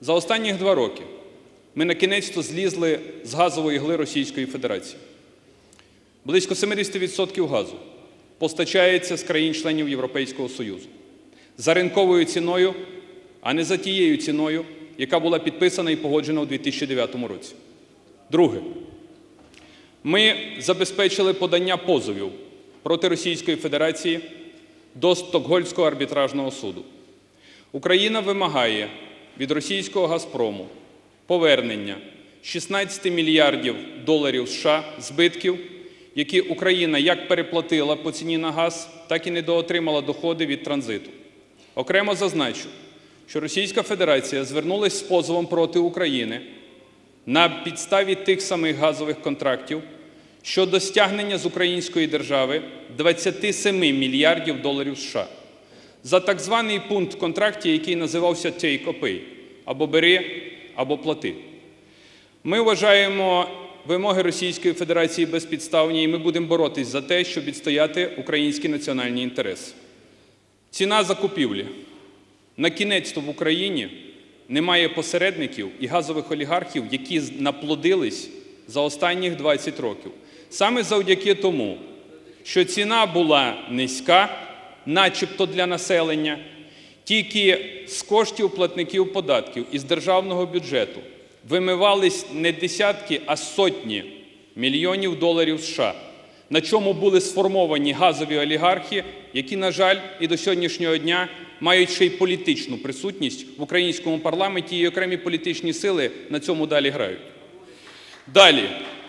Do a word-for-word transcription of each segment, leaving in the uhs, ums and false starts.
За останні два роки ми на-кінець-то злізли з газової ігли Російської Федерації. Близько сімдесят відсотків газу постачається з країн-членів Європейського Союзу за ринковою ціною, а не за тією ціною, яка була підписана і погоджена у дві тисячі дев'ятому році. Друге. Ми забезпечили подання позовів проти Російської Федерації до Стокгольмського арбітражного суду. Україна вимагає від російського «Газпрому» повернення шістнадцять мільярдів доларів США збитків, які Україна як переплатила по ціні на газ, так і недоотримала доходи від транзиту. Окремо зазначу, що Російська Федерація звернулась з позовом проти України на підставі тих самих газових контрактів щодо стягнення з української держави двадцять сім мільярдів доларів США за так званий пункт в контракті, який називався «take or pay» – або «бери, або плати». Ми вважаємо вимоги Російської Федерації безпідставні, і ми будемо боротись за те, щоб відстояти українські національні інтереси. Ціна закупівлі. На-кінець-то в Україні немає посередників і газових олігархів, які наплодились за останніх двадцять років. Саме завдяки тому, що ціна була низька, начебто для населення, тільки з коштів платників податків із державного бюджету вимивались не десятки, а сотні мільйонів доларів США, на чому були сформовані газові олігархи, які, на жаль, і до сьогоднішнього дня мають ще й політичну присутність в українському парламенті, і окремі політичні сили на цьому далі грають. Далі.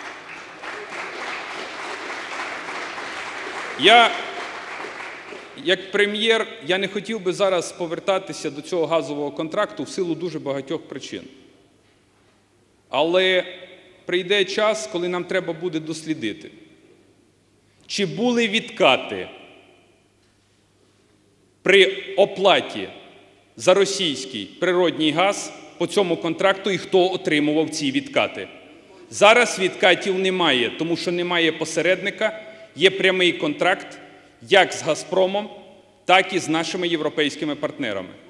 Я, як прем'єр, я не хотів би зараз повертатися до цього газового контракту в силу дуже багатьох причин. Але прийде час, коли нам треба буде дослідити, чи були відкати при оплаті за російський природній газ по цьому контракту і хто отримував ці відкати. Зараз відкатів немає, тому що немає посередника, є прямий контракт як з «Газпромом», так і з нашими європейськими партнерами.